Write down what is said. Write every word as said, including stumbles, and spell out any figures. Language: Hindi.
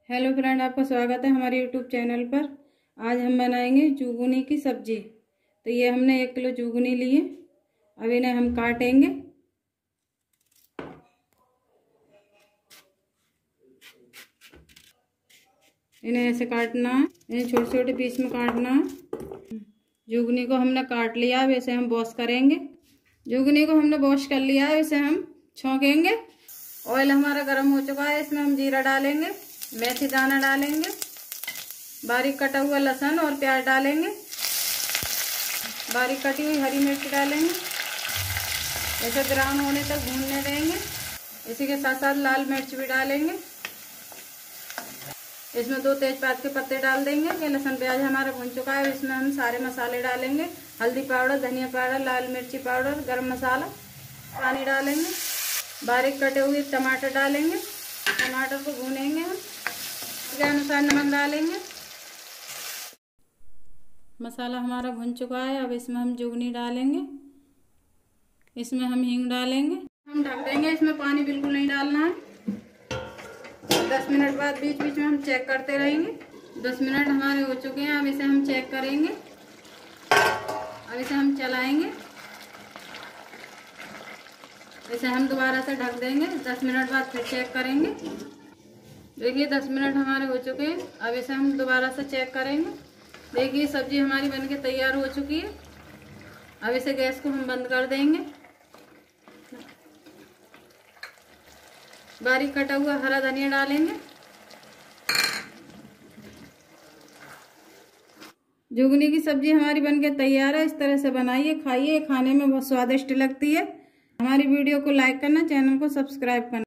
हेलो फ्रेंड, आपका स्वागत है हमारे यूट्यूब चैनल पर। आज हम बनाएंगे चुगनी की सब्जी। तो ये हमने एक किलो चुगनी लिए। अब इन्हें हम काटेंगे। इन्हें ऐसे काटना है, इन्हें छोटे छोटे पीस में काटना है। जुगनी को हमने काट लिया। अब इसे हम वॉश करेंगे। जुगनी को हमने वॉश कर लिया है, इसे हम छौंकेंगे। ऑयल हमारा गर्म हो चुका है, इसमें हम जीरा डालेंगे, मेथी दाना डालेंगे, बारीक कटा हुआ लहसुन और प्याज डालेंगे, बारीक कटी हुई हरी मिर्च डालेंगे। ऐसे ब्राउन होने तक भूनने देंगे। इसी के साथ साथ लाल मिर्च भी डालेंगे। इसमें दो तेजपात के पत्ते डाल देंगे। ये लहसुन प्याज हमारा भून चुका है। इसमें हम सारे मसाले डालेंगे, हल्दी पाउडर, धनिया पाउडर, लाल मिर्ची पाउडर, गरम मसाला, पानी डालेंगे, बारीक कटे हुए टमाटर डालेंगे। टमाटर को भूनेंगे हम। इसके अनुसार नमक डालेंगे। मसाला हमारा भुन चुका है। अब इसमें हम जुगनी डालेंगे। इसमें हम हींग डालेंगे। हम ढक देंगे। इसमें पानी बिल्कुल नहीं डालना है। दस मिनट बाद बीच बीच में हम चेक करते रहेंगे। दस मिनट हमारे हो चुके हैं। अब इसे हम चेक करेंगे। अब इसे हम चलाएंगे। इसे हम दोबारा से ढक देंगे। दस मिनट बाद फिर चेक करेंगे। देखिए दस मिनट हमारे हो चुके हैं। अब इसे हम दोबारा से चेक करेंगे। देखिए सब्जी हमारी बनके तैयार हो चुकी है। अब इसे गैस को हम बंद कर देंगे। बारीक कटा हुआ हरा धनिया डालेंगे। जुगनी की सब्जी हमारी बनके तैयार है। इस तरह से बनाइए, खाइए, खाने में बहुत स्वादिष्ट लगती है। हमारी वीडियो को लाइक करना, चैनल को सब्सक्राइब करना।